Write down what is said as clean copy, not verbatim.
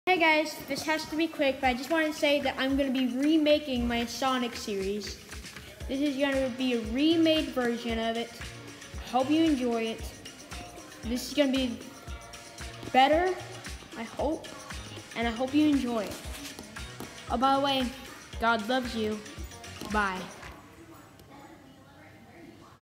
Hey guys, this has to be quick, but I just wanted to say that I'm going to be remaking my Sonic series. This is going to be a remade version of it. Hope you enjoy it. This is going to be better, I hope, and I hope you enjoy it. Oh, by the way, God loves you. Bye.